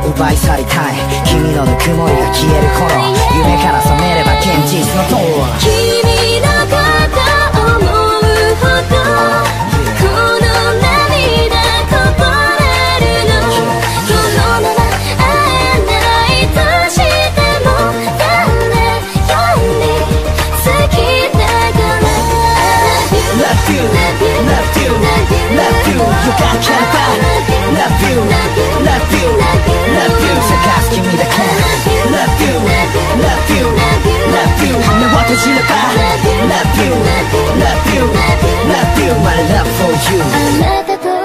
奪い去りたい君のぬくもりが消える頃夢から覚めれば現実の塔君のこと思うほどこの涙こぼれるのこのまま会えないとしても誰より好きだから Love you, love you, love you よかければ Love you, love you, love you 探す君だけ Love you, love you, love you 目を閉じれば Love you, love you, love you My love for you あなたと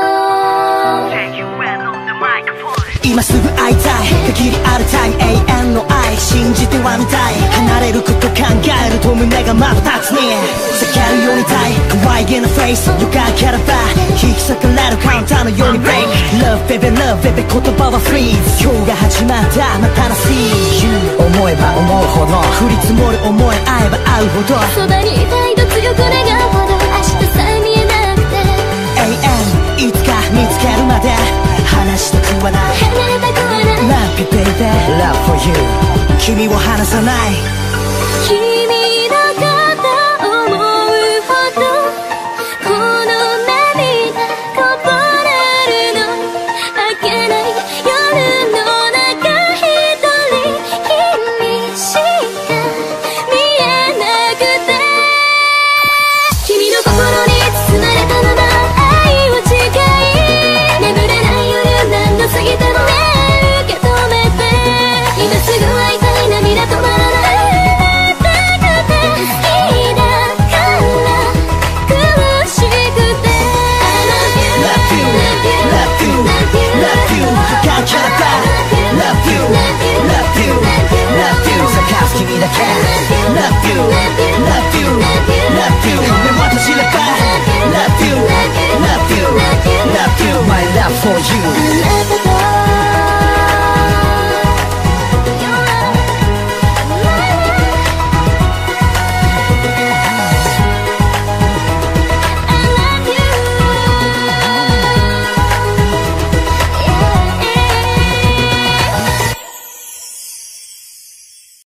今すぐ会いたい限りあるタイム永遠の愛信じてはみたい離れること考えると胸がまた立つね避けるようにたい可愛げなフェイスよかければ引き裂かれるカウンターのようにブレイク Love baby love baby 言葉はフリーズ今日が始まったまたの See you 思えば思うほど降り積もる思い合えば合うほどそばにいたいと強く願うほど明日さえ見えなくて永遠いつか見つけるまで話したくはない離れたくはない Love you baby Love for you 君を離さない